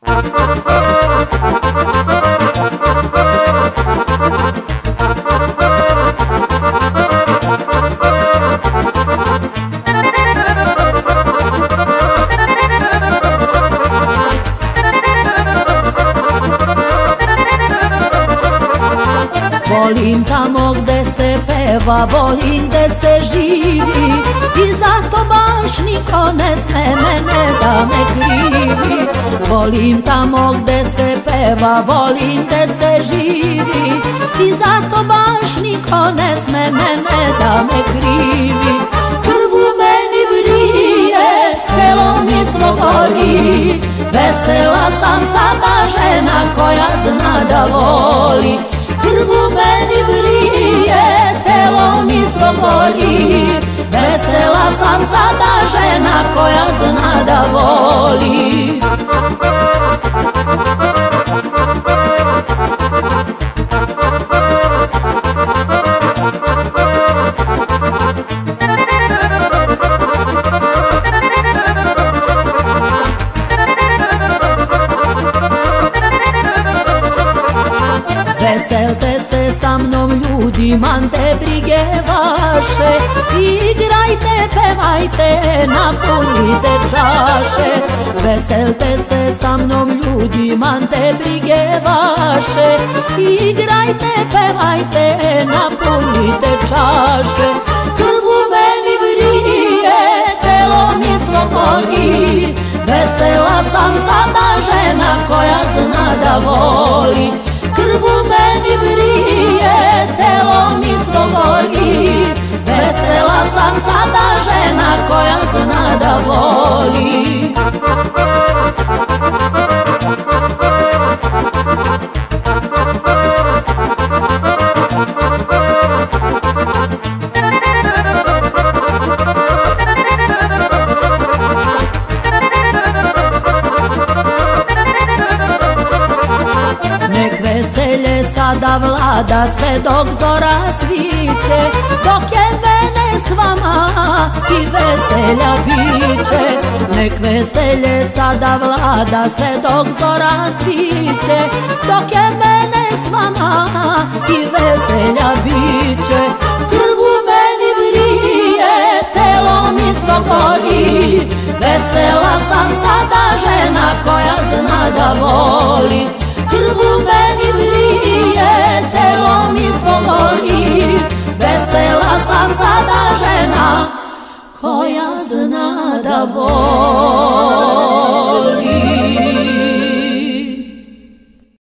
Volim tamo gde se peva, volim gde se živi i zato baš niko ne sme mene da me krivi. Volim tamo gde se peva, volim gde se živi i zato baš niko ne sme mene da me krivi. Krv u meni vrije, telo mi svo gori, vesela sam sada žena koja zna da voli. Krv u meni vrije, telo mi svo gori, vesela sam sada žena koja zna da voli. Veselte se sa mnom ljudi, man te brige vaše, igrajte, pevajte, napunite čaše. Veselte se sa mnom ljudi, man te brige vaše, igrajte, pevajte, napunite čaše. Krv u meni vrije, telo mi svo gori, vesela sam sada žena koja zna da voli. Krv u meni vrije, telo mi svo gori, vesela sam sada žena koja zna da voli. Veselje sada vlada sve dok zora sviće, dok je mene s vama i veselja biće. Nek veselje sada vlada sve dok zora sviće, dok je mene s vama i veselja biće. Krv u meni vrije, telo mi svo gori, vesela sam sada žena koja zna da voli. Krv u meni vrije, telo mi svo gori, vesela sam sada žena koja zna da voli.